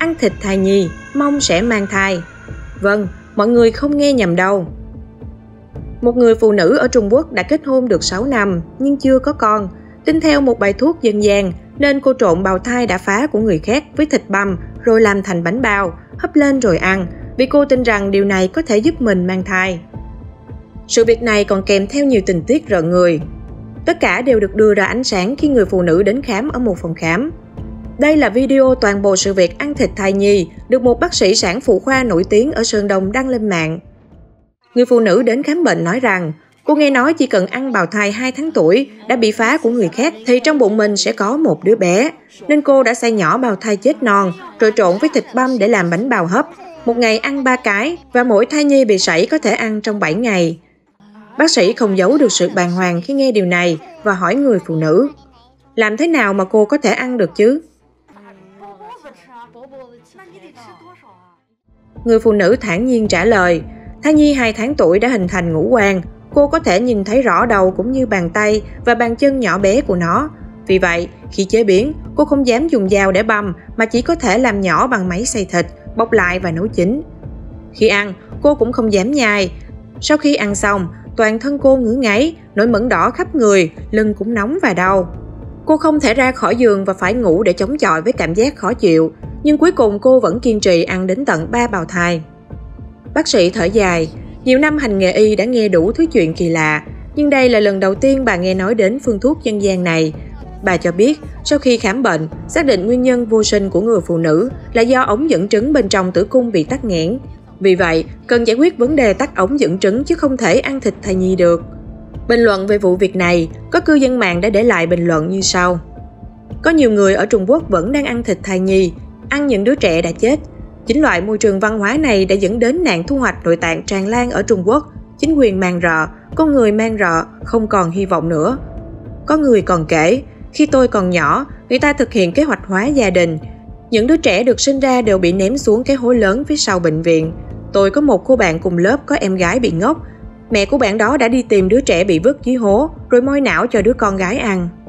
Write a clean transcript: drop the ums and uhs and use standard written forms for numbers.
ăn thịt thai nhi, mong sẽ mang thai. Vâng, mọi người không nghe nhầm đâu. Một người phụ nữ ở Trung Quốc đã kết hôn được 6 năm nhưng chưa có con. Tin theo một bài thuốc dân gian nên cô trộn bào thai đã phá của người khác với thịt băm rồi làm thành bánh bao, hấp lên rồi ăn, vì cô tin rằng điều này có thể giúp mình mang thai. Sự việc này còn kèm theo nhiều tình tiết rợn người. Tất cả đều được đưa ra ánh sáng khi người phụ nữ đến khám ở một phòng khám. Đây là video toàn bộ sự việc ăn thịt thai nhi được một bác sĩ sản phụ khoa nổi tiếng ở Sơn Đông đăng lên mạng. Người phụ nữ đến khám bệnh nói rằng cô nghe nói chỉ cần ăn bào thai 2 tháng tuổi đã bị phá của người khác thì trong bụng mình sẽ có một đứa bé. Nên cô đã xay nhỏ bào thai chết non rồi trộn với thịt băm để làm bánh bào hấp. Một ngày ăn 3 cái và mỗi thai nhi bị sảy có thể ăn trong 7 ngày. Bác sĩ không giấu được sự bàng hoàng khi nghe điều này và hỏi người phụ nữ: làm thế nào mà cô có thể ăn được chứ? Người phụ nữ thản nhiên trả lời: thai nhi 2 tháng tuổi đã hình thành ngũ quan. Cô có thể nhìn thấy rõ đầu cũng như bàn tay và bàn chân nhỏ bé của nó. Vì vậy, khi chế biến, cô không dám dùng dao để băm mà chỉ có thể làm nhỏ bằng máy xay thịt, bọc lại và nấu chín. Khi ăn, cô cũng không dám nhai. Sau khi ăn xong, toàn thân cô ngứa ngáy, nổi mẩn đỏ khắp người, lưng cũng nóng và đau. Cô không thể ra khỏi giường và phải ngủ để chống chọi với cảm giác khó chịu, nhưng cuối cùng cô vẫn kiên trì ăn đến tận 3 bào thai. Bác sĩ thở dài, nhiều năm hành nghề y đã nghe đủ thứ chuyện kỳ lạ, nhưng đây là lần đầu tiên bà nghe nói đến phương thuốc dân gian này. Bà cho biết, sau khi khám bệnh, xác định nguyên nhân vô sinh của người phụ nữ là do ống dẫn trứng bên trong tử cung bị tắc nghẽn. Vì vậy, cần giải quyết vấn đề tắc ống dẫn trứng chứ không thể ăn thịt thai nhi được. Bình luận về vụ việc này, có cư dân mạng đã để lại bình luận như sau. Có nhiều người ở Trung Quốc vẫn đang ăn thịt thai nhi, ăn những đứa trẻ đã chết. Chính loại môi trường văn hóa này đã dẫn đến nạn thu hoạch nội tạng tràn lan ở Trung Quốc. Chính quyền mang rợ, con người mang rợ, không còn hy vọng nữa. Có người còn kể, khi tôi còn nhỏ, người ta thực hiện kế hoạch hóa gia đình. Những đứa trẻ được sinh ra đều bị ném xuống cái hố lớn phía sau bệnh viện. Tôi có một cô bạn cùng lớp có em gái bị ngốc. Mẹ của bạn đó đã đi tìm đứa trẻ bị vứt dưới hố, rồi moi não cho đứa con gái ăn.